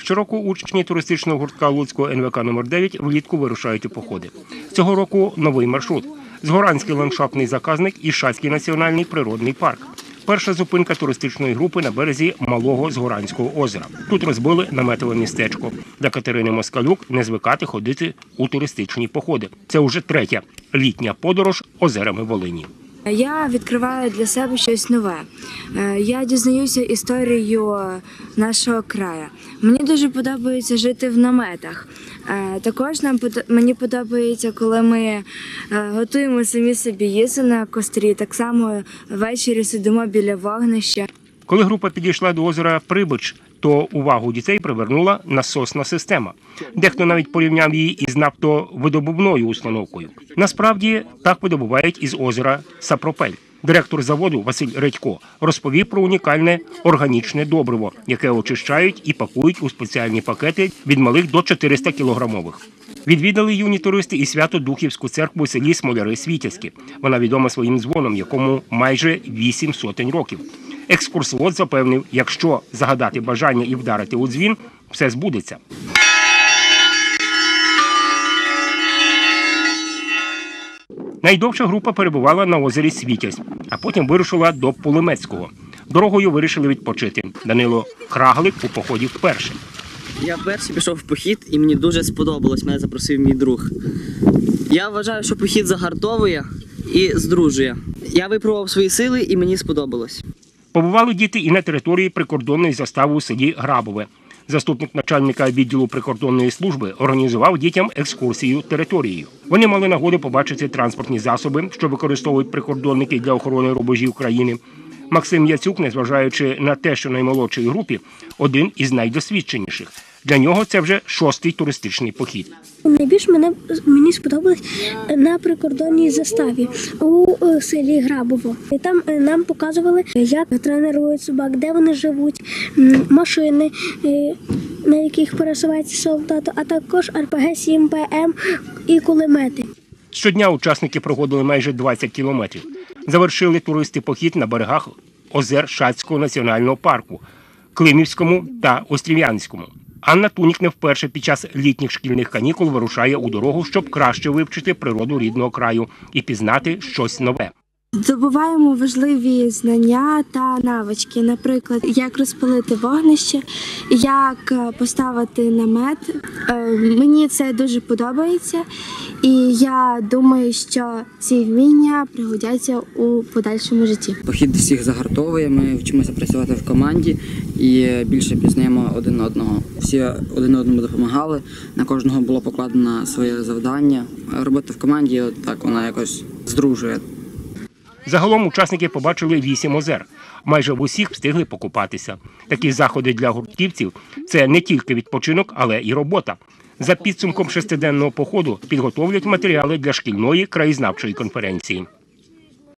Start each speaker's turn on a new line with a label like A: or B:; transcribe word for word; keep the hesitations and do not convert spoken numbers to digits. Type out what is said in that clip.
A: Щороку учні туристичного гуртка Луцького ен ве ка номер дев'ять влітку вирушають у походи. Цього року новий маршрут – Згоранський ландшафтний заказник і Шацький національний природний парк. Перша зупинка туристичної групи на березі Малого Згоранського озера. Тут розбили наметове містечко. Для Катерини Москалюк не звикати ходити у туристичні походи. Це вже третя літня подорож озерами Волині.
B: Я відкриваю для себе щось нове. Я дізнаюся історію нашого краю. Мені дуже подобається жити в наметах. Також нам мені подобається, коли ми готуємо самі собі їсти на кострі. Так само ввечері сидимо біля вогнища.
A: Коли група підійшла до озера Прибич, то увагу дітей привернула насосна система. Дехто навіть порівняв її із нафтовидобувною установкою. Насправді, так видобувають із озера Сапропель. Директор заводу Василь Редько розповів про унікальне органічне добриво, яке очищають і пакують у спеціальні пакети від малих до чотириста кілограмових. Відвідали юні туристи і Свято-Духівську церкву у селі Смоляри-Світязьке. Вона відома своїм дзвоном, якому майже вісім сотень років. Екскурсовод запевнив, якщо загадати бажання і вдарити у дзвін, все збудеться. Найдовша група перебувала на озері Світязь, а потім вирушила до Пулемецького. Дорогою вирішили відпочити. Данило Краглик у поході вперше.
C: Я перший пішов в похід і мені дуже сподобалось, мене запросив мій друг. Я вважаю, що похід загартовує і здружує. Я випробував свої сили і мені сподобалось.
A: Побували діти і на території прикордонної застави у селі Грабове. Заступник начальника відділу прикордонної служби організував дітям екскурсію територією. Вони мали нагоду побачити транспортні засоби, що використовують прикордонники для охорони рубежів країни. Максим Яцюк, незважаючи на те, що наймолодшій групі, один із найдосвідченіших. Для нього це вже шостий туристичний похід.
D: Найбільше мене, мені сподобалось на прикордонній заставі у селі Грабово. І там нам показували, як тренують собак, де вони живуть, машини, на яких пересуваються солдати, а також ер пе ге сім пе ем і кулемети.
A: Щодня учасники проходили майже двадцять кілометрів. Завершили туристи похід на берегах озер Шацького національного парку, Климівському та Острів'янському. Анна Тунік не вперше під час літніх шкільних канікул вирушає у дорогу, щоб краще вивчити природу рідного краю і пізнати щось нове.
B: Здобуваємо важливі знання та навички, наприклад, як розпалити вогнище, як поставити намет. Мені це дуже подобається, і я думаю, що ці вміння пригодяться у подальшому житті.
C: Похід всіх загартовує, ми вчимося працювати в команді і більше пізнаємо один одного. Всі один одному допомагали, на кожного було покладено своє завдання. Робота в команді, так вона якось здружує.
A: Загалом учасники побачили вісім озер. Майже в усіх встигли покупатися. Такі заходи для гуртківців – це не тільки відпочинок, але і робота. За підсумком шестиденного походу підготовлять матеріали для шкільної краєзнавчої конференції.